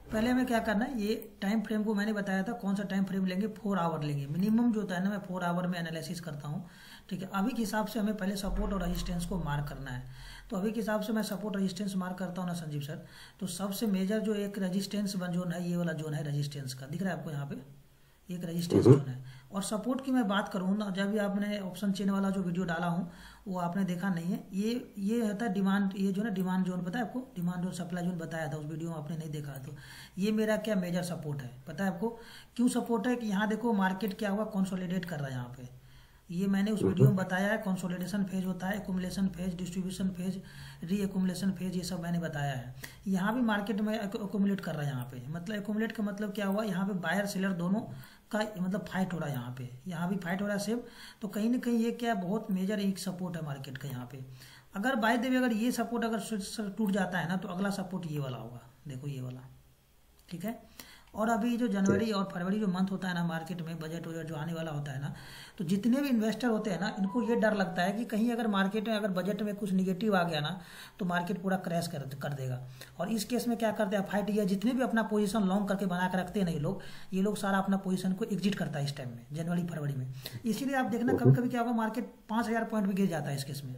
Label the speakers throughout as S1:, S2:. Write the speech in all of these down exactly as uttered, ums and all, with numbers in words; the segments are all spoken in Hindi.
S1: पहले हमें क्या करना है, ये टाइम फ्रेम को मैंने बताया था कौन सा टाइम फ्रेम लेंगे, फोर आवर लेंगे मिनिमम जो होता है ना, मैं फोर आवर में एनालिसिस करता हूँ। ठीक है, अभी के हिसाब से हमें पहले सपोर्ट और रेजिस्टेंस को मार्क करना है। तो अभी के हिसाब से मैं सपोर्ट रेजिस्टेंस मार्क करता हूँ ना संजीव सर, तो सबसे मेजर जो एक रेजिस्टेंस जोन है, ये वाला जोन है रेजिस्टेंस का, दिख रहा है आपको यहाँ पे एक रेजिस्टेंस जोन है। और सपोर्ट की मैं बात करूँ ना, जब भी आपने ऑप्शन चेन वाला जो वीडियो डाला हूँ वो आपने देखा नहीं है, ये ये होता है डिमांड, ये जो ना डिमांड जोन, पता है आपको डिमांड जोन सप्लाई जोन बताया था उस वीडियो में, आपने नहीं देखा तो ये मेरा क्या मेजर सपोर्ट है, पता है आपको क्यों सपोर्ट है? कि यहाँ देखो मार्केट क्या हुआ, कंसोलिडेट कर रहा है यहाँ पे, ये मैंने उस वीडियो में बताया है। कंसोलिडेशन फेज होता है, accumulation phase, distribution phase, re accumulation phase, ये सब मैंने बताया है। यहाँ भी मार्केट में एकुमुलेट कर रहा है यहाँ पे, मतलब एकुमुलेट का मतलब क्या हुआ, यहाँ पे बायर सेलर दोनों का मतलब फाइट हो रहा है यहाँ पे, यहाँ भी फाइट हो रहा है सेम। तो कहीं ना कहीं ये क्या बहुत मेजर एक सपोर्ट है मार्केट का यहाँ पे। अगर बाय द वे अगर ये सपोर्ट अगर टूट जाता है ना, तो अगला सपोर्ट ये वाला होगा, देखो ये वाला, ठीक है। और अभी जो जनवरी और फरवरी जो मंथ होता है ना मार्केट में, बजट वजट जो आने वाला होता है ना, तो जितने भी इन्वेस्टर होते हैं ना, इनको ये डर लगता है कि कहीं अगर मार्केट में अगर बजट में कुछ निगेटिव आ गया ना, तो मार्केट पूरा क्रैश कर कर देगा। और इस केस में क्या करते हैं, फाइट या जितने भी अपना पोजीशन लॉन्ग करके बना कर रखते हैं ना ये लोग, ये लोग सारा अपना पोजीशन को एग्जिट करता है इस टाइम में, जनवरी फरवरी में। इसीलिए आप देखना कभी कभी क्या होगा, मार्केट पाँच हज़ार पॉइंट भी गिर जाता है इस केस में।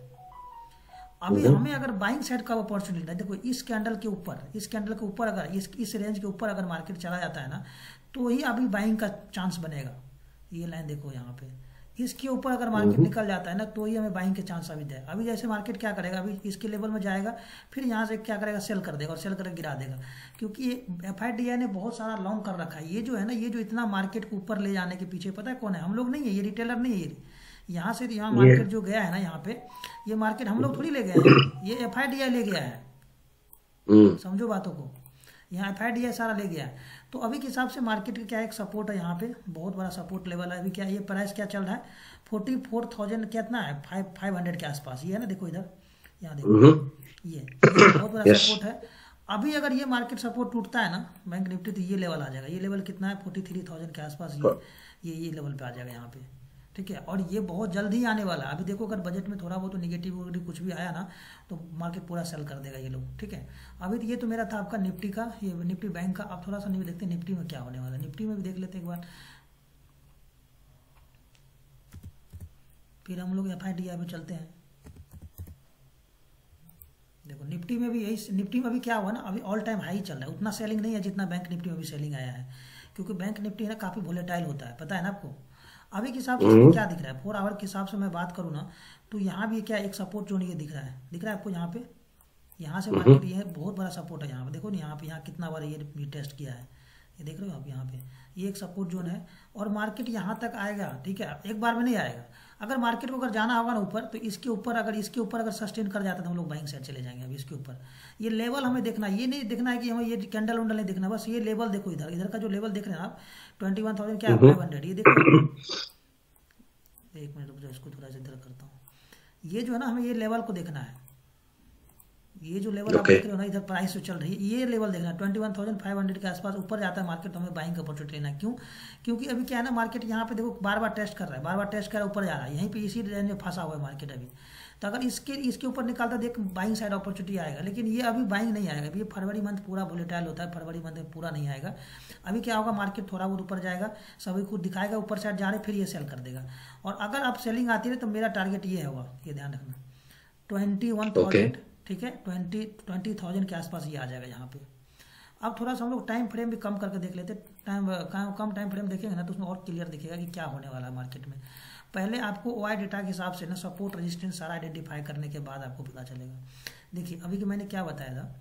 S1: अभी हमें अगर बाइंग साइड का अपॉर्चुनिटी है, देखो इस कैंडल के ऊपर, इस कैंडल के ऊपर अगर इस इस रेंज के ऊपर अगर मार्केट चला जाता है ना, तो ही अभी बाइंग का चांस बनेगा। ये लाइन देखो यहाँ पे, इसके ऊपर अगर मार्केट निकल जाता है ना, तो ही हमें बाइंग के चांस अभी दे। अभी जैसे मार्केट क्या करेगा, अभी इसके लेवल में जाएगा, फिर यहाँ से क्या करेगा, सेल कर देगा और सेल करके गिरा देगा, क्योंकि एफ आई डी आई ने बहुत सारा लॉन्ग कर रखा है। ये जो है ना, ये जो इतना मार्केट को ऊपर ले जाने के पीछे पता है कौन है, हम लोग नहीं है, ये रिटेलर नहीं है, ये यहाँ से यहाँ मार्केट जो गया है ना, यहाँ पे ये मार्केट हम लोग थोड़ी ले गए हैं, ये एफ आई डी आई ले गया है, समझो बातों को, यहाँ एफ आई डी आई सारा ले गया है। तो अभी के हिसाब से मार्केट का क्या एक सपोर्ट है, यहाँ पे बहुत बड़ा सपोर्ट लेवल है। अभी क्या ये प्राइस क्या चल रहा है, फोर्टी फोर थाउजेंड कितना है, फाइव फाइव हंड्रेड के आसपास, ये है ना, देखो इधर, यहाँ देखो ये, ये बहुत बड़ा सपोर्ट है। अभी अगर ये मार्केट सपोर्ट टूटता है ना बैंक निफ्टी, तो ये लेवल आ जाएगा, ये लेवल कितना है, फोर्टी थ्री थाउजेंड के आसपास, ये ये ये लेवल पे आ जाएगा यहाँ पे, ठीक है। और ये बहुत जल्द ही आने वाला है। अभी देखो अगर बजट में थोड़ा बहुत तो निगेटिव कुछ भी आया ना, तो मार्केट पूरा सेल कर देगा ये लोग, ठीक है। अभी तो ये तो मेरा था आपका निफ्टी का, ये निफ्टी बैंक का। अब थोड़ा सा नहीं देखते निफ्टी में क्या होने वाला है, निफ्टी में भी देख लेते एक बार, फिर हम लोग एफ आई डी आई पे चलते हैं। देखो निफ्टी में भी यही, निफ्टी में अभी क्या हुआ ना, अभी ऑल टाइम हाई चल रहा है, उतना सेलिंग नहीं है जितना बैंक निफ्टी में भी सेलिंग आया है, क्योंकि बैंक निफ्टी है ना काफ़ी वोलेटाइल होता है, पता है ना आपको। अभी के हिसाब से क्या दिख रहा है, फोर आवर के हिसाब से मैं बात करूँ ना, तो यहाँ भी क्या एक सपोर्ट जोन ये दिख रहा है, दिख रहा है आपको यहाँ पे, यहाँ से मार्केट ये बहुत बड़ा सपोर्ट है यहाँ पे, देखो ना यहाँ पे, यहाँ कितना बार ये टेस्ट किया है, ये देख रहे हो आप यहाँ पे, ये एक सपोर्ट जोन है। और मार्केट यहाँ तक आएगा, ठीक है, एक बार में नहीं आएगा। अगर मार्केट को अगर जाना होगा ना ऊपर, तो इसके ऊपर अगर इसके ऊपर अगर सस्टेन कर जाता है तो हम लोग बाइंग साइड चले जाएंगे। अभी इसके ऊपर ये लेवल हमें देखना, ये नहीं देखना है कि हमें ये कैंडल वंडल नहीं देखना, बस ये लेवल देखो, इधर इधर का जो लेवल देख रहे हैं आप, ट्वेंटी वन थाउजेंड क्या फाइव हंड्रेड, ये देखो, एक मिनट रुक जाओ, इसको थोड़ा सा इधर करता हूँ। ये जो है ना, हमें ये लेवल को देखना है, ये जो लेवल okay. आप देख रहे हो ना, इधर प्राइस जो चल रही है, ये लेवल देखना है, twenty one thousand five hundred के आसपास ऊपर जाता है मार्केट, तो हमें बाइंग का अपॉर्चुनिटी लेना है। क्यों? क्योंकि अभी क्या है ना, मार्केट यहाँ पे देखो बार बार टेस्ट कर रहा है, बार बार टेस्ट कर रहा है, ऊपर जा रहा है, यहीं पे इसी रेंज में फंसा हुआ है मार्केट अभी। तो अगर इसके इसके ऊपर निकालता देख बाइंग साइड अपॉर्चुनिटी आएगा, लेकिन ये अभी बाइंग नहीं आएगा। अभी ये फरवरी मंथ पूरा वोलेटाइल होता है, फरवरी मंथ में पूरा नहीं आएगा। अभी क्या होगा, मार्केट थोड़ा बहुत ऊपर जाएगा, सभी कुछ दिखाएगा, ऊपर साइड जा रहे, फिर ये सेल कर देगा। और अगर आप सेलिंग आती है तो मेरा टारगेट ये होगा, ये ध्यान रखना, ट्वेंटी वन थाउजेंड ठीक है, ट्वेंटी ट्वेंटी थाउजेंड के आसपास ये आ जाएगा यहाँ पे। अब थोड़ा सा हम लोग टाइम फ्रेम भी कम करके देख लेते, टाइम कम टाइम फ्रेम देखेंगे ना, तो उसमें और क्लियर दिखेगा कि क्या होने वाला है मार्केट में। पहले आपको ओ आई डेटा के हिसाब से ना सपोर्ट रेजिस्टेंस सारा आइडेंटिफाई करने के बाद आपको पता चलेगा। देखिए अभी कि मैंने क्या बताया था,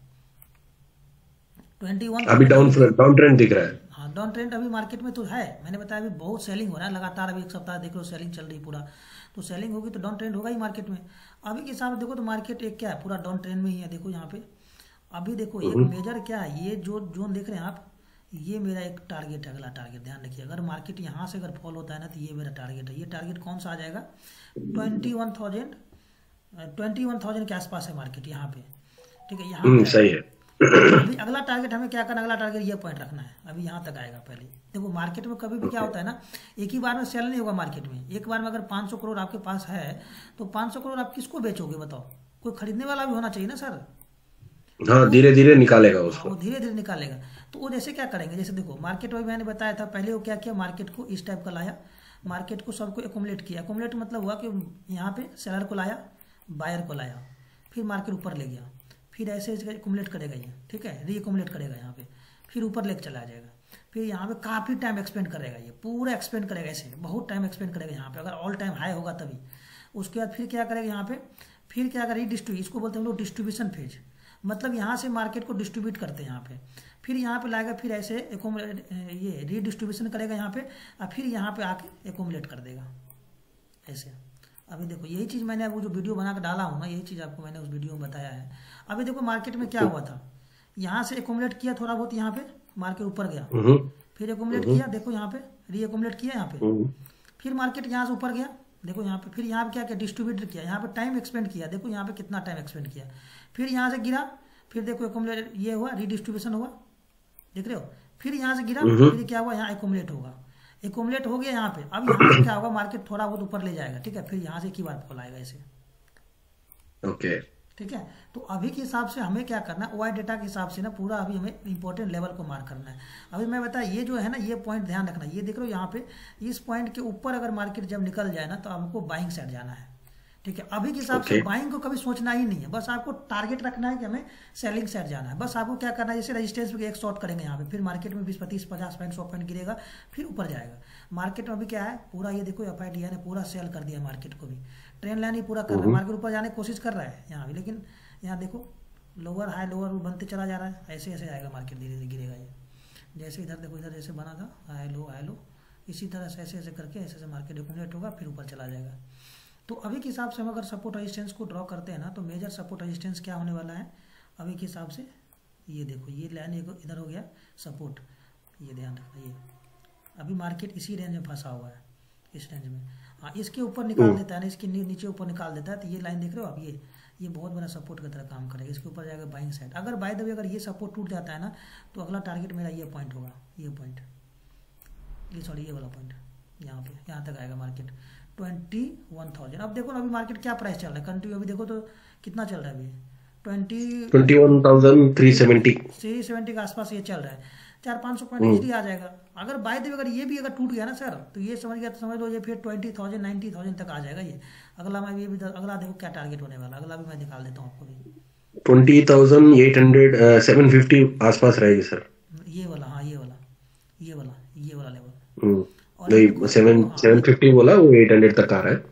S1: ट्वेंटी वन
S2: अभी डाउन डाउन ट्रेंड दिख रहा है।
S1: हाँ डाउन ट्रेंड अभी मार्केट में तो है, मैंने बताया अभी बहुत सेलिंग हो रहा है लगातार, अभी एक सप्ताह देख लो सेलिंग चल रही पूरा, तो सेलिंग होगी तो डाउन ट्रेंड होगा ही मार्केट में। अभी के हिसाब से देखो तो मार्केट एक क्या है, पूरा डाउन ट्रेंड में ही है। देखो यहाँ पे अभी देखो एक मेजर क्या है, ये जो जोन देख रहे हैं आप, ये मेरा एक टारगेट है, अगला टारगेट ध्यान रखिए। अगर मार्केट यहाँ से अगर फॉल होता है ना, तो ये मेरा टारगेट है। ये टारगेट कौन सा आ जाएगा, twenty one thousand twenty one thousand के आसपास है मार्केट यहाँ पे, ठीक है। यहाँ
S2: सही है।
S1: अभी अगला टारगेट हमें क्या करना, अगला टारगेट ये पॉइंट रखना है, अभी यहाँ तक आएगा। पहले देखो मार्केट में कभी भी क्या होता है ना, एक ही बार में सेल नहीं होगा मार्केट में। एक बार में अगर पाँच सौ करोड़ आपके पास है, तो पाँच सौ करोड़ आप किसको बेचोगे बताओ, कोई खरीदने वाला भी होना चाहिए ना सर।
S2: हाँ,
S1: वो
S2: धीरे धीरे निकालेगा
S1: हाँ
S2: उसको।
S1: वो धीरे धीरे निकालेगा। तो वो जैसे क्या करेंगे, जैसे देखो मार्केट में मैंने बताया था पहले, वो क्या किया, मार्केट को इस टाइप का लाया, मार्केट को सबको एकोमुलेट किया। एकोमुलेट मतलब हुआ कि यहाँ पे सेलर को लाया, बायर को लाया, फिर मार्केट ऊपर ले गया, फिर ऐसे एकोमुलेट करेगा ये, ठीक है, री एकोमुलेट करेगा यहाँ पे, फिर ऊपर लेके चला जाएगा, फिर यहाँ पे काफ़ी टाइम एक्सपेंड करेगा, ये पूरा एक्सपेंड करेगा, ऐसे बहुत टाइम एक्सपेंड करेगा यहाँ पे, अगर ऑल टाइम हाई होगा तभी। उसके बाद फिर क्या करेगा यहाँ पे, फिर क्या करेगा, रीडिस्ट्रीब्यूट, इसको बोलते हैं हम लोग डिस्ट्रीब्यूशन फेज, मतलब यहाँ से मार्केट को डिस्ट्रीब्यूट करते हैं यहाँ पे, फिर यहाँ पे लाएगा, फिर ऐसे एकोमुलेट, ये रीडिस्ट्रीब्यूशन करेगा यहाँ पे, और फिर यहाँ पे आके एकोमुलेट कर देगा ऐसे। अभी देखो यही चीज़ मैंने वो जो वीडियो बना कर डाला हूँ ना, यही चीज़ आपको मैंने उस वीडियो में बताया है। अभी देखो मार्केट में क्या हुआ था, यहाँ से एकोमुलेट किया थोड़ा बहुत, यहाँ पे मार्केट ऊपर गया,
S2: हम्म।
S1: फिर एकोमुलेट
S2: हम्म।
S1: किया, देखो यहाँ पे री एकोमुलेट किया यहाँ पे,
S2: हम्म।
S1: फिर मार्केट यहाँ से ऊपर गया, देखो यहाँ पे, फिर यहाँ पे क्या किया, डिस्ट्रीब्यूट किया, यहाँ पे टाइम एक्सपेंड किया, देखो यहाँ पे कितना टाइम एक्सपेंड किया, फिर यहाँ से गिरा, फिर देखो एकोमुलेट ये हुआ, रीडिस्ट्रीब्यूशन हुआ, देख रहे हो, फिर यहाँ से गिरा,
S2: हम्म।
S1: फिर क्या हुआ, यहाँ एकोमुलेट होगा, एकोमुलेट हो गया यहाँ पे। अब यहाँ से क्या होगा, मार्केट थोड़ा बहुत ऊपर ले जाएगा, ठीक है, फिर यहाँ से एक ही बार फॉल आएगा ऐसे,
S2: ओके।
S1: ठीक है। तो अभी के हिसाब से हमें क्या करना है, ओ आई डेटा के हिसाब से ना पूरा अभी हमें इंपॉर्टेंट लेवल को मार्क करना है। अभी मैं बता, ये जो है ना, ये पॉइंट ध्यान रखना, ये देख रहे हो यहाँ पे, इस पॉइंट के ऊपर अगर मार्केट जब निकल जाए ना, तो हमको बाइंग साइड जाना है, ठीक है। अभी के हिसाब से
S2: ओके।
S1: बाइंग को कभी सोचना ही नहीं है, बस आपको टारगेट रखना है कि हमें सेलिंग साइड जाना है। बस आपको क्या करना है, जैसे रजिस्टेंस पे एक शॉर्ट करेंगे यहाँ पे, फिर मार्केट में बीस पच्चीस पचास पॉइंट सौ पॉइंट गिरेगा, फिर ऊपर जाएगा। मार्केट में अभी क्या है, पूरा ये देखो एफ आई डी ने पूरा सेल कर दिया मार्केट को भी, ट्रेंड लाइन ही पूरा कर रहा है,
S2: हम्म।
S1: मार्केट ऊपर जाने की कोशिश कर रहा है यहाँ भी, लेकिन यहाँ देखो लोअर हाई लोअर बनते चला जा रहा है, ऐसे ऐसे आएगा मार्केट, धीरे धीरे गिरेगा ये। जैसे इधर देखो, इधर जैसे बना था हाई लो हाई लो, इसी तरह से ऐसे ऐसे करके ऐसे ऐसे मार्केट एक्यूमुलेट होगा, फिर ऊपर चला जाएगा। तो अभी के हिसाब से हम अगर सपोर्ट रेजिस्टेंस को ड्रॉ करते हैं ना, तो मेजर सपोर्ट रेजिस्टेंस क्या होने वाला है अभी के हिसाब से, ये देखो ये लाइन इधर हो गया सपोर्ट, ये ध्यान रखना, ये अभी मार्केट इसी रेंज में फंसा हुआ है, इस रेंज में। हाँ, इसके ऊपर निकाल देता है ना, इसके नीचे ऊपर निकाल देता है, तो ये लाइन देख रहे हो आप, ये ये बहुत बड़ा सपोर्ट की तरह काम करेगा, इसके ऊपर जाएगा बाइंग साइड। अगर बाय द वे अगर ये सपोर्ट टूट जाता है ना, तो अगला टारगेट मेरा ये पॉइंट होगा, ये पॉइंट, ये सॉरी ये वाला पॉइंट, यहाँ पे यहाँ तक आएगा मार्केट ट्वेंटी वन थाउजेंड। अब देखो ना अभी मार्केट क्या प्राइस चल रहा है कंटिन्यू, अभी देखो तो कितना चल रहा है अभी, twenty
S2: twenty one thousand three seventy
S1: three seventy के आसपास ये चल रहा है, चार पाँच सौ पॉइंट इजली आ जाएगा। अगर बाय द वे अगर ये भी अगर टूट गया ना सर, तो ये समझ गया, तो समझ लो ये फिर ट्वेंटी थाउजेंड नाइन्टी थाउजेंड तक आ जाएगा ये। अगला मैं ये भी अगला देखो क्या टारगेट होने वाला, अगला भी मैं निकाल देता हूँ आपको भी।
S2: Twenty thousand eight hundred seven fifty आसपास रहेगी सर।
S1: ये वाला, हाँ ये वाला ये वाला ये वाला लेवल,
S2: हम्म,
S1: और ये देखो
S2: नहीं सेवन
S1: हाँ,
S2: सेवन फिफ्टी बोला, वो एट हंड्रेड तक आ रहा है।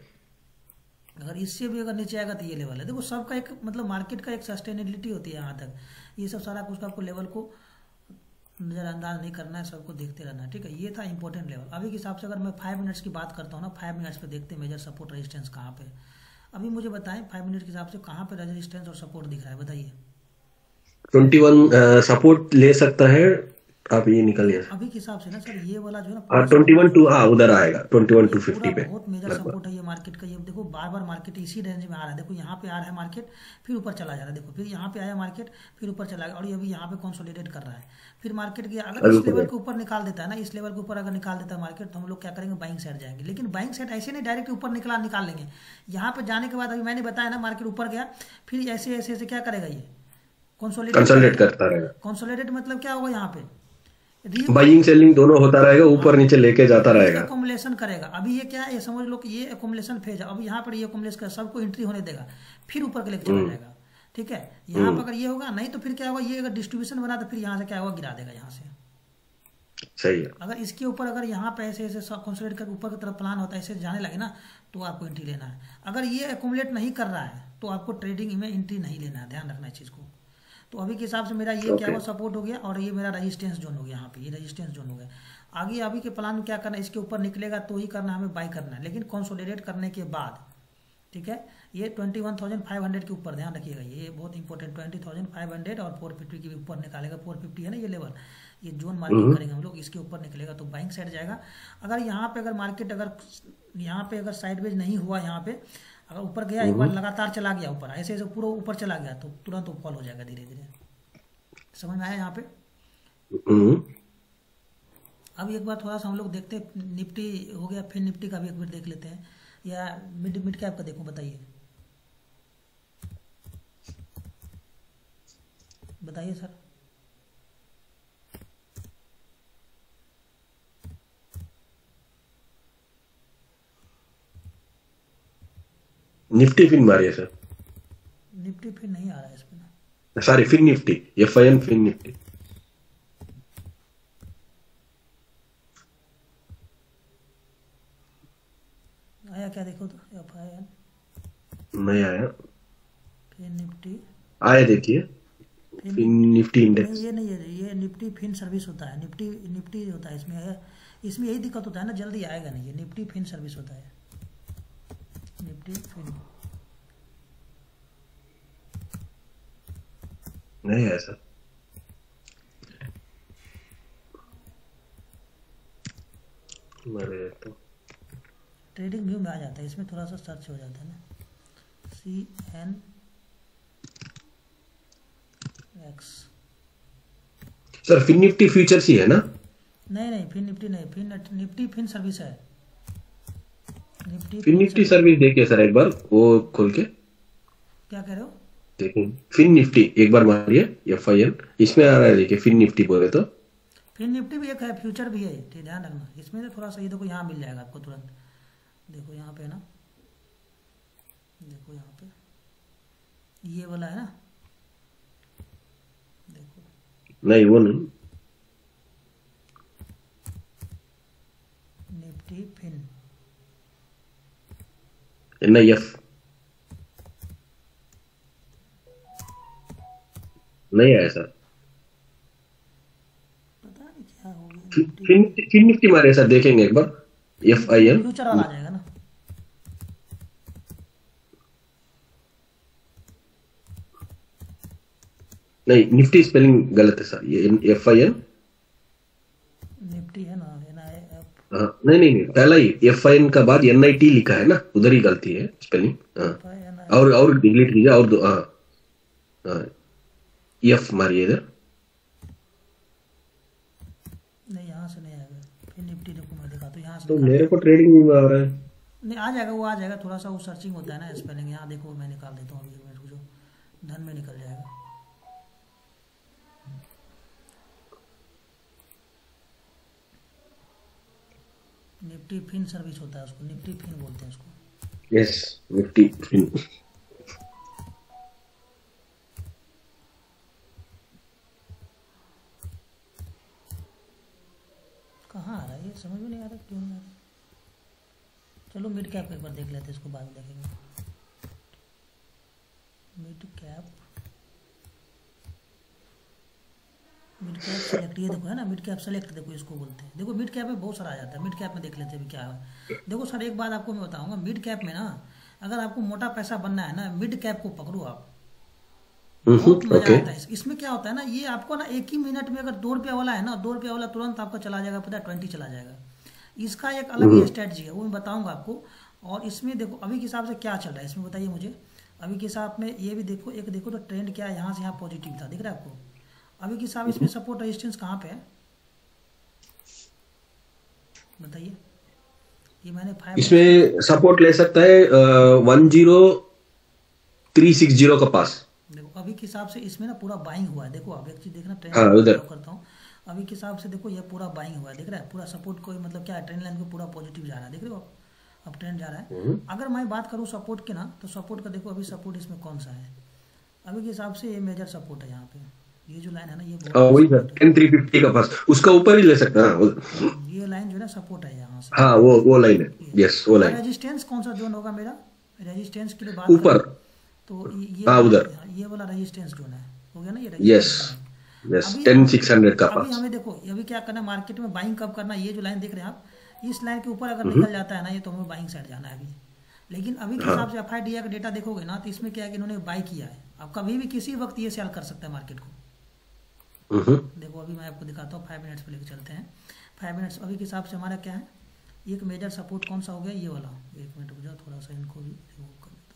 S1: अगर इससे भी अगर नीचे आएगा तो ये लेवल है। देखो सबका एक मतलब मार्केट का एक सस्टेनेबिलिटी होती है यहाँ तक, ये सब सारा कुछ आपको लेवल को नज़रअंदाज नहीं करना है, सबको देखते रहना है, ठीक है। ये था इंपॉर्टेंट लेवल। अभी के हिसाब से अगर मैं फाइव मिनट्स की बात करता हूँ ना, फाइव मिनट्स पे देखते हैं मेजर सपोर्ट रेजिस्टेंस कहाँ पे। अभी मुझे बताएं फाइव मिनट के हिसाब से कहाँ पे रेजिस्टेंस और सपोर्ट दिख रहा है, बताइए।
S2: ट्वेंटी वन सपोर्ट ले सकता है, आप ये निकल गया
S1: अभी के हिसाब से ना सर, ये वाला जो है ना
S2: हाँ,
S1: पूरा
S2: ट्वेंटी वन
S1: support
S2: टू हाँ उधर आएगा, ट्वेंटी वन
S1: ये
S2: टू
S1: पूरा
S2: फिफ्टी पे
S1: बहुत मेजर
S2: लगभग।
S1: सपोर्ट है ये मार्केट का। ये देखो बार बार मार्केट इसी रेंज में आ रहा है, देखो यहाँ पे आ रहा है मार्केट, फिर ऊपर चला जा रहा है, देखो फिर यहाँ पे आया मार्केट, फिर ऊपर चला गया, और ये अभी यहाँ पे कंसोलिडेट कर रहा है। फिर मार्केट गया, अगर
S2: अभी
S1: इस लेवल
S2: ऊपर
S1: के ऊपर निकाल देता है ना, इस लेवल के ऊपर अगर निकाल देता है मार्केट, तो हम लोग क्या करेंगे, बाइंग साइड जाएंगे। लेकिन बाइंग साइड ऐसे नहीं डायरेक्ट ऊपर निकला निकाल लेंगे, यहाँ पे जाने के बाद अभी मैंने बताया ना मार्केट ऊपर गया, फिर ऐसे ऐसे ऐसे क्या करेगा, ये कंसोलिडेट
S2: कंसल्टेट
S1: करेगा।
S2: करता रहेगा,
S1: कंसोलिडेट मतलब क्या होगा, यहाँ पे
S2: बाइंग सेलिंग दोनों होता रहेगा, ऊपर
S1: हाँ,
S2: नीचे लेके जाता रहेगा।
S1: एकोमुलेशन करेगा। अभी ये क्या है, ये समझ लो कि ये एकोमुलेशन फेज है। अब यहाँ पर ये एकोमुलेशन कर सबको एंट्री होने देगा, फिर ऊपर के लेके चला
S2: हम्म।
S1: जाएगा, ठीक है। यहाँ पर अगर ये होगा, नहीं तो फिर क्या होगा, ये अगर डिस्ट्रीब्यूशन बना तो फिर यहाँ से क्या होगा, गिरा देगा यहाँ से।
S2: सही है।
S1: अगर इसके ऊपर अगर यहाँ पे ऐसे ऐसे कंसोलिडेट कर ऊपर की तरफ प्लान होता है, ऐसे जाने लगे ना, तो आपको एंट्री लेना है। अगर ये एकोमुलेट नहीं कर रहा है, तो आपको ट्रेडिंग में एंट्री नहीं लेना है, ध्यान रखना इस चीज़ को। तो अभी के हिसाब से मेरा ये क्या हुआ, सपोर्ट हो गया, और ये मेरा रेजिस्टेंस जोन हो गया, यहाँ पे ये रेजिस्टेंस जोन हो गया। आगे अभी के प्लान में क्या करना है, इसके ऊपर निकलेगा तो ही करना, हमें बाई करना है, लेकिन कंसोलिडेट करने के बाद, ठीक है। ये twenty one thousand five hundred के ऊपर ध्यान रखिएगा, ये बहुत important, twenty thousand five hundred और फोर फिफ्टी के ऊपर निकालेगा। फोर फिफ्टी है ना ये लेवल, ये जोन मार्किंग करेंगे हम लोग, इसके ऊपर निकलेगा तो बाइंग साइड जाएगा। अगर यहाँ पे अगर मार्केट अगर यहाँ पे अगर साइडवेज नहीं हुआ, यहाँ पे अगर ऊपर गया, एक बार लगातार चला गया ऊपर, ऐसे ऐसे पूरा ऊपर चला गया, तो तुरंत वो फॉल हो जाएगा धीरे धीरे। समझ में आया यहाँ पे। अब एक बार थोड़ा सा हम लोग देखते हैं, निफ्टी हो गया, फिर निफ्टी का भी एक बार देख लेते हैं, या मिड मिड कैप का देखूं, बताइए। बताइए सर।
S2: निफ्टी फिन मारिए सर।
S1: निफ्टी फिर नहीं आ रहा है इसमें ना।
S2: Sorry, Fin Nifty, F I N Fin Nifty.
S1: आया क्या देखो तो, एफ आई एन
S2: नहीं आया।
S1: फिर निफ्टी
S2: आया देखिए,
S1: फिन
S2: फिन निफ्टी
S1: नहीं,
S2: इंडेक्स।
S1: ये नहीं है, ये निफ्टी फिन सर्विस होता है। निफ्टी निफ्टी होता है इसमें है, इसमें यही दिक्कत होता है ना, जल्दी आएगा नहीं। ये निफ्टी फिन सर्विस होता है, निफ्टी फिन।
S2: नहीं आया सर। मेरे तो
S1: ट्रेडिंग व्यू में आ जाता है, इसमें थोड़ा सा सर्च हो जाता है ना। C N X.
S2: Sir Fin Nifty futures ही है ना?
S1: नहीं नहीं, फिन निफ्टी नहीं, फिन निफ्टी फिन सर्विस है। Nifty
S2: Fin
S1: Fin
S2: Nifty
S1: service.
S2: Service देखिए सर एक बार, वो खोल के
S1: क्या कह रहे हो?
S2: देखिए। फिन निफ्टी एक बार मारिए, एफ आई एन, इसमें आ रहा है देखिए, फिन निफ्टी बोले तो।
S1: फिन निफ्टी भी एक है, फ्यूचर भी है, ठीक ध्यान रखना। इसमें से थोड़ा सा ये देखो, यहाँ मिल जाएगा आपको तुरंत। देखो यहाँ पे ना, देखो यहाँ पे ये वाला है ना, देखो
S2: नहीं वो नहीं,
S1: Nifty Fin
S2: N I F नहीं आया सर।
S1: पता नहीं क्या हो गया।
S2: Fin
S1: Nifty
S2: Fin Fin Nifty मारिए सर, देखेंगे एक बार, एफ आई एन।
S1: फ्यूचर वाला आ जाएगा ना।
S2: नहीं, निफ्टी स्पेलिंग गलत है सर, ये एफ आई एन।
S1: निफ्टी है ना, एन आई एफ।
S2: हाँ, नहीं नहीं नहीं, पहला ही एफ आई एन का बाद एन आई टी लिखा है ना, उधर ही गलती है स्पेलिंग। हाँ,
S1: एन आई
S2: और और डिलीट कीजिए, और दो, हाँ हाँ, एफ मारिए इधर।
S1: नहीं, यहाँ से नहीं आएगा। फिर निफ्टी देखो, मैं दिखा तो यहाँ से
S2: तो
S1: दिखा
S2: मेरे
S1: रहा
S2: को ट्रेडिंग में आ रहा है।
S1: है। नहीं आ जाएगा, वो आ जाएगा। थोड़ा सा वो सर्चिंग होता है ना स्पेलिंग। यहाँ देखो, मैं निकाल देता हूँ, एक मिनट जो धन में निकल जाएगा। निफ्टी फिन सर्विस होता है उसको, निफ्टी फिन बोलते हैं उसको।
S2: Yes, Nifty Fin.
S1: कहाँ आ रहा है ये, समझ में नहीं आ रहा, क्यों नहीं आ रहा। चलो मिड कैप एक बार देख लेते हैं, इसको बाद में देखेंगे। Mid cap, mid cap select, ये देखो है ना, मिड कैप सेलेक्ट, देखो इसको बोलते हैं। देखो मिड कैप में बहुत सारा आ जाता है। मिड कैप में देख लेते हैं अभी क्या है। देखो सर, एक बात आपको मैं बताऊंगा, मिड कैप में ना, अगर आपको मोटा पैसा बनना है ना, मिड कैप को पकड़ो आप, बहुत मजा
S2: ओके।
S1: आता है। इस- इसमें क्या होता है ना, ये आपको ना एक ही मिनट में, अगर दो रुपया वाला है ना, दो रुपया वाला तुरंत आपका चला जाएगा, पता है ट्वेंटी चला जाएगा। इसका एक अलग ही स्ट्रेटजी है, वो मैं बताऊंगा आपको। और इसमें देखो अभी के हिसाब से क्या चल रहा है, इसमें बताइए मुझे। अभी के हिसाब में ये भी देखो, एक देखो तो ट्रेंड क्या है, यहाँ से यहाँ पॉजिटिव था, दिख रहा है आपको। अभी के हिसाब इसमें सपोर्ट रेजिस्टेंस कहाँ पे है बताइए। ये मैंने फाइव
S2: इसमें सपोर्ट ले सकता है one zero three six zero का पास।
S1: देखो अभी के हिसाब से इसमें ना पूरा बाइंग हुआ है। देखो अब एक चीज देखना, ट्रेंड
S2: हाँ,
S1: लाइन
S2: उधर।
S1: फॉलो करता हूँ। अभी के हिसाब से देखो, ये पूरा बाइंग हुआ है, दिख रहा है। पूरा सपोर्ट कोई मतलब क्या है, ट्रेंड लाइन को पूरा पॉजिटिव जा रहा है, देख रहे हो आप। अब ट्रेंड जा रहा है। अगर मैं बात करूँ सपोर्ट की ना, तो सपोर्ट का देखो अभी सपोर्ट इसमें कौन सा है। अभी के हिसाब से ये मेजर सपोर्ट है यहाँ पे, ये जो लाइन है ना, ये बहुत
S2: हाँ,
S1: बड़ा
S2: वही sir,
S1: support
S2: ten three fifty का पास, उसका ऊपर ही ले सकता है। हाँ, वो-
S1: है। ये लाइन जो है ना सपोर्ट है यहाँ से।
S2: हाँ, वो वो लाइन है,
S1: ये
S2: यस वो
S1: और
S2: लाइन
S1: रेजिस्टेंस कौन सा जोन होगा मेरा, रेजिस्टेंस की बात
S2: ऊपर।
S1: करूँ तो ये ये
S2: हाँ,
S1: वाला,
S2: उधर।
S1: ये वाला रेजिस्टेंस जोन है, हो गया ना ये
S2: यस
S1: रेजिस्टेंस जोन।
S2: यस,
S1: अभी
S2: टेन सिक्स हंड्रेड का
S1: अभी
S2: पास।
S1: हमें देखो, अभी क्या करना है मार्केट में, बाइंग कब करना है। ये जो लाइन देख रहे हैं आप, इस लाइन के ऊपर अगर निकल जाता है ना ये, तो हमें बाइंग साइड जाना है अभी। लेकिन अभी के
S2: हाँ।
S1: हिसाब से एफ आई डी का डेटा देखोगे ना, तो इसमें क्या है कि इन्होंने बाई किया है। अब कभी भी किसी वक्त ये सेल कर सकता है मार्केट को।
S2: हम्म,
S1: देखो अभी मैं आपको दिखाता हूँ, फाइव मिनट्स पे लेके चलते हैं। फाइव मिनट्स अभी के हिसाब से हमारा क्या है, एक मेजर सपोर्ट कौन सा हो गया, ये वाला। एक मिनट रुक जाओ, थोड़ा सा इनको भी रिमूव कर देता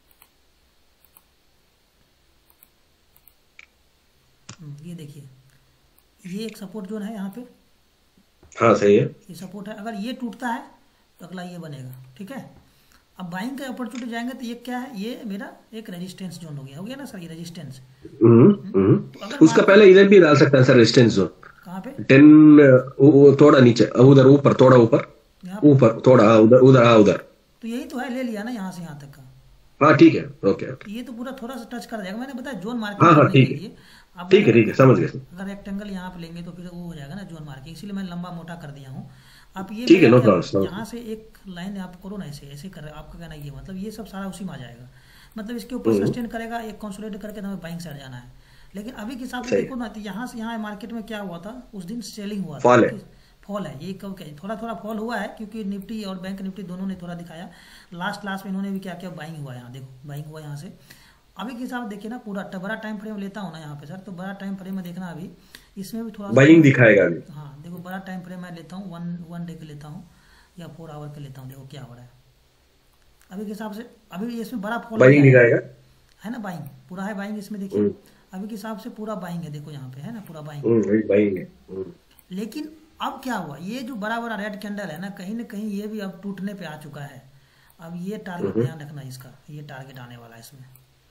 S1: हूँ। ये देखिए, ये एक सपोर्ट जोन है यहाँ पे,
S2: हाँ सही है।
S1: ये सपोर्ट है। अगर ये टूटता है तो अगला ये बनेगा, ठीक है। अब बाइंग का अपॉर्चुनिटी जाएंगे तो ये क्या है, ये मेरा एक रेजिस्टेंस जोन हो गया हो गया ना सर, ये रेजिस्टेंस।
S2: हम्म हम्म।
S1: तो अगर
S2: उसका
S1: मार्केट
S2: पहले इधर भी डाल सकता है सर रेजिस्टेंस जोन।
S1: कहाँ पे,
S2: टेन, थोड़ा नीचे, उधर ऊपर, थोड़ा ऊपर,
S1: यहाँ पे,
S2: ऊपर थोड़ा, हाँ उधर उधर, हाँ उधर।
S1: तो यही तो है, ले लिया ना यहाँ से यहाँ तक का।
S2: हाँ ठीक है, ओके
S1: तो
S2: ओके।
S1: ये तो पूरा थोड़ा सा टच कर जाएगा, मैंने बताया जोन मार्किंग
S2: हाँ हाँ
S1: करने के
S2: ठीक है,
S1: लिए। अब
S2: ठीक
S1: मैंने
S2: है ठीक है, समझ गए सर।
S1: अगर रेक्टेंगल यहाँ पे लेंगे तो फिर वो हो जाएगा ना जोन मार्किंग, इसीलिए मैं लंबा मोटा कर दिया हूँ। अब ये
S2: ठीक है,
S1: मेरा
S2: नो
S1: क्या,
S2: प्रॉब्लम।
S1: यहाँ से एक लाइन आप करो ना, ऐसे ऐसे कर, आपका कहना ये मतलब ये सब सारा उसी में आ जाएगा। मतलब इसके ऊपर सस्टेन करेगा, एक कंसोलिडेट करके हमें बाइंग साइड जाना है। लेकिन अभी के हिसाब से
S2: सही,
S1: देखो ना, तो यहाँ से यहाँ मार्केट में क्या हुआ था उस दिन, सेलिंग हुआ था
S2: फॉल है।
S1: कि फॉल है, ये कब क्या थोड़ा थोड़ा फॉल हुआ है, क्योंकि निफ्टी और बैंक निफ्टी दोनों ने थोड़ा दिखाया। लास्ट लास्ट में इन्होंने भी क्या किया, बाइंग हुआ यहाँ, देखो बाइंग हुआ यहाँ से। अभी के हिसाब से देखिए ना, पूरा ट- बड़ा टाइम फ्रेम लेता हूँ ना यहाँ पे सर, तो बड़ा टाइम फ्रेम में देखना अभी इसमें भी थोड़ा सा
S2: बाइंग
S1: मैं,
S2: दिखाएगा अभी।
S1: हाँ देखो बड़ा टाइम फ्रेम मैं लेता हूँ, वन वन डे के लेता हूँ या फोर आवर के लेता हूँ, देखो क्या हो रहा है अभी के हिसाब से। अभी इसमें बड़ा फॉल
S2: बाइंग
S1: गया है
S2: दिखाएगा।
S1: है ना, बाइंग पूरा है, बाइंग इसमें देखिए।
S2: हम्म
S1: अभी के हिसाब से पूरा बाइंग है, देखो यहाँ पे है ना पूरा बाइंग।
S2: हम्म, वही बाइंग है। हम्म,
S1: लेकिन अब क्या हुआ, ये जो बड़ा बड़ा रेड कैंडल है ना, कहीं ना कहीं ये भी अब टूटने पे आ चुका है। अब ये टारगेट
S2: हम्म,
S1: ध्यान रखना इसका, ये टारगेट आने वाला है इसमें।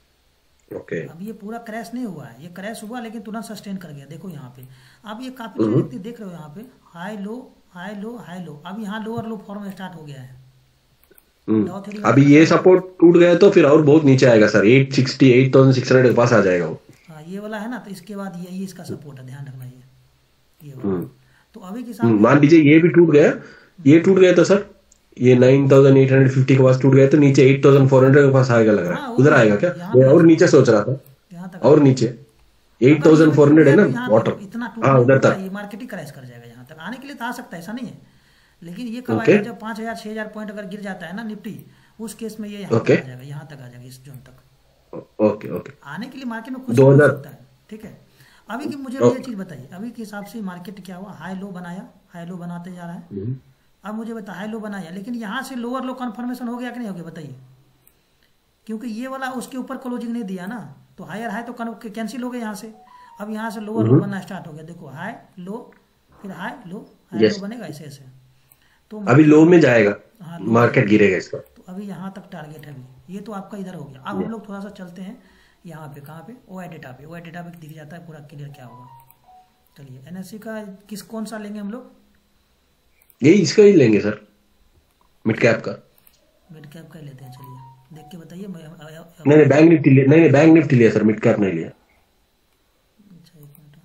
S2: ओके।
S1: अब ये पूरा क्रैश नहीं हुआ है, ये क्रैश हुआ लेकिन तुरंत सस्टेन कर गया, देखो यहाँ पे। अब ये काफी
S2: हम्म
S1: व्यक्ति देख रहे हो यहाँ पे, high low high low high low, अब यहाँ लोअर लो फॉर्म स्टार्ट हो गया है। डाउ थ्योरी
S2: हम्म।
S1: वाले
S2: अभी
S1: में
S2: ये
S1: डाउ,
S2: सपोर्ट टूट गया तो फिर और बहुत नीचे आएगा sir, eight sixty, eight thousand six hundred के पास आ जाएगा वो।
S1: हाँ ये वाला है ना, तो इसके बाद यही इसका सपोर्ट है, ध्यान रखना ये ये वाला।
S2: हम्म
S1: तो अभी के हिसाब
S2: हम्म,
S1: से
S2: मान लीजिए ये भी टूट गया, ये टूट गया तो सर ये nine thousand eight hundred fifty के पास टूट गया तो नीचे एट थाउजेंड फोर हंड्रेड के पास आएगा लग रहा
S1: हाँ
S2: है।
S1: वो
S2: उधर
S1: भी
S2: आएगा
S1: यहाँ
S2: क्या?
S1: यहाँ
S2: मैं
S1: तक
S2: और नीचे सोच रहा था,
S1: यहाँ तक आ
S2: और
S1: जाएगा।
S2: नीचे एट
S1: अगर ये
S2: थाउजेंड
S1: भी
S2: फोर
S1: टूट
S2: हंड्रेड है
S1: गया
S2: ना
S1: तो यहाँ
S2: बॉटम।
S1: इतना
S2: हाँ
S1: टूटने
S2: उधर
S1: होगा,
S2: तक।
S1: ये मार्केट ही क्रैश कर जाएगा यहाँ तक, आने के लिए तो आ सकता है, ऐसा नहीं है। लेकिन ये कब
S2: ओके
S1: आएगा, जब पाँच हजार छः हजार पॉइंट अगर गिर जाता है ना निफ्टी, उस केस में ये यहाँ तक
S2: ओके
S1: आ जाएगा, यहाँ तक आ जाएगा, इस जोन तक
S2: ओके ओके।
S1: आने के लिए मार्केट में कुछ भी
S2: दो
S1: हो
S2: हजार
S1: सकता है। ठीक है, अभी की मुझे ये चीज़ बताइए, अभी के हिसाब से मार्केट क्या हुआ, हाई लो बनाया, हाई लो बनाते जा रहा है। अब मुझे बता, हाई लो बनाया लेकिन यहाँ से लोअर लो कन्फर्मेशन हो गया कि नहीं हो गया बताइए, क्योंकि ये वाला उसके ऊपर क्लोजिंग नहीं दिया ना, तो हायर हाई तो कैंसिल हो गया यहाँ से। अब यहाँ से लोअर लो बनना स्टार्ट हो गया, देखो हाई लो फिर high low, high low
S2: yes,
S1: बनेगा ऐसे ऐसे। तो
S2: अभी
S1: मार्केट
S2: लो में जाएगा,
S1: हाँ लो में
S2: मार्केट
S1: जाएगा।
S2: गिरेगा इसका।
S1: तो अभी यहाँ तक टारगेट है, अभी ये तो आपका इधर हो गया। अब हम लोग थोड़ा सा चलते हैं यहाँ पे, कहाँ पे, ओ आई डेटा पे, ओ आई डेटा पे दिख जाता है पूरा क्लियर क्या होगा। चलिए एन एस सी का किस कौन सा लेंगे हम लोग,
S2: यही इसका ही लेंगे सर, मिड कैप का।
S1: मिड कैप का ही लेते हैं, चलिए देख के बताइए। मैं अ- अ- अ-
S2: नहीं नहीं बैंक निफ्टी लिया, नहीं नहीं बैंक निफ्टी लिया सर, मिड कैप नहीं लिया।
S1: अच्छा एक मिनट,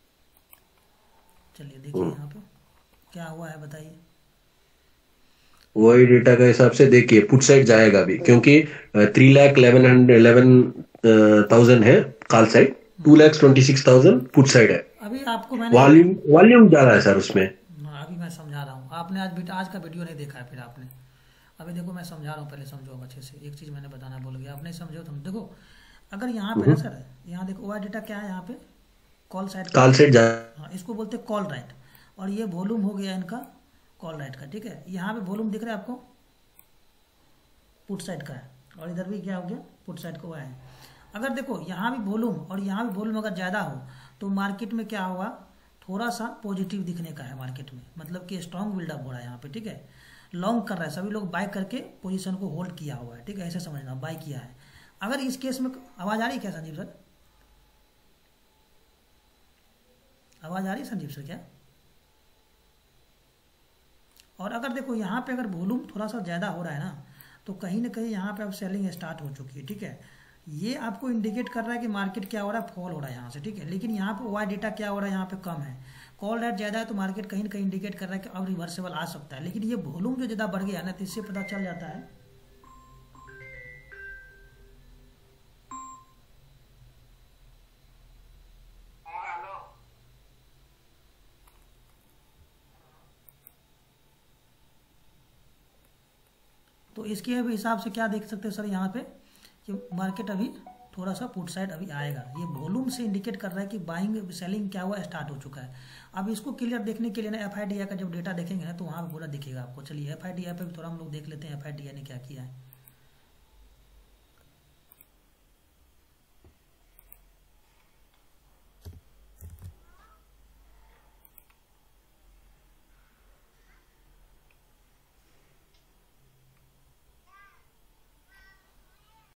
S1: चलिए देखिए यहाँ पे क्या हुआ है बताइए।
S2: वही डेटा का हिसाब से देखिए पुट साइड जाएगा अभी, क्योंकि three lakh eleven hundred eleven thousand है call side, two lakhs twenty six thousand put side है।
S1: अभी आपको मैंने
S2: वॉल्यूम वॉल्यूम ज्यादा है सर उसमें।
S1: हाँ, अभी मैं समझा रहा हूँ, आपने आज वीडियो आज का वीडियो नहीं देखा है फिर आपने। अभी देखो मैं समझा रहा हूँ, पहले समझो अब अच्छे से। एक चीज़ मैंने बताना भूल गया, आप नहीं समझो तुम। देखो अगर यहाँ पे ना सर, यहाँ देखो वाई डेटा क्या है, यहाँ पे कॉल साइड का,
S2: कॉल साइड जा,
S1: हाँ इसको बोलते हैं कॉल राइट, और ये वॉल्यूम हो गया इनका कॉल राइट का। ठीक है, यहाँ पे वॉल्यूम दिख रहा है आपको, पुट साइड का है, और इधर भी क्या हो गया, पुट साइड का हुआ है। अगर देखो यहाँ भी वॉल्यूम और यहाँ भी वॉल्यूम अगर ज़्यादा हो तो मार्केट में क्या होगा, थोड़ा सा पॉजिटिव दिखने का है मार्केट में, मतलब कि स्ट्रॉन्ग बिल्डअप हो रहा है यहाँ पे। ठीक है, लॉन्ग कर रहा है, सभी लोग बाय करके पोजीशन को होल्ड किया हुआ है। ठीक है, ऐसे समझना, बाय किया है। अगर इस केस में आवाज़ आ रही है क्या संजीव सर, आवाज़ आ रही है संजीव सर क्या? और अगर देखो यहाँ पे अगर वॉल्यूम थोड़ा सा ज़्यादा हो रहा है ना, तो कहीं ना कहीं यहाँ पे अब सेलिंग स्टार्ट हो चुकी है। ठीक है, ये आपको इंडिकेट कर रहा है कि मार्केट क्या हो रहा है, फॉल हो रहा है यहाँ से। ठीक है, लेकिन यहाँ पे वाई डेटा क्या हो रहा है, यहाँ पे कम है, कॉल रेट ज़्यादा है, तो मार्केट कहीं ना कहीं इंडिकेट कर रहा है कि अब रिवर्सेबल आ सकता है। लेकिन ये वॉल्यूम जो ज़्यादा बढ़ गया ना, तो इससे पता चल जाता है तो इसके अभी हिसाब से क्या देख सकते हैं सर यहाँ पे, कि मार्केट अभी थोड़ा सा पुट साइड अभी आएगा। ये वॉल्यूम से इंडिकेट कर रहा है कि बाइंग सेलिंग क्या हुआ, स्टार्ट हो चुका है। अब इसको क्लियर देखने के लिए ना एफ आई डी आई का जब डेटा देखेंगे ना, तो वहाँ पे पूरा दिखेगा आपको। चलिए एफ आई डी आई पे भी थोड़ा हम लोग देख लेते हैं, एफ आई डी आई ने क्या किया है।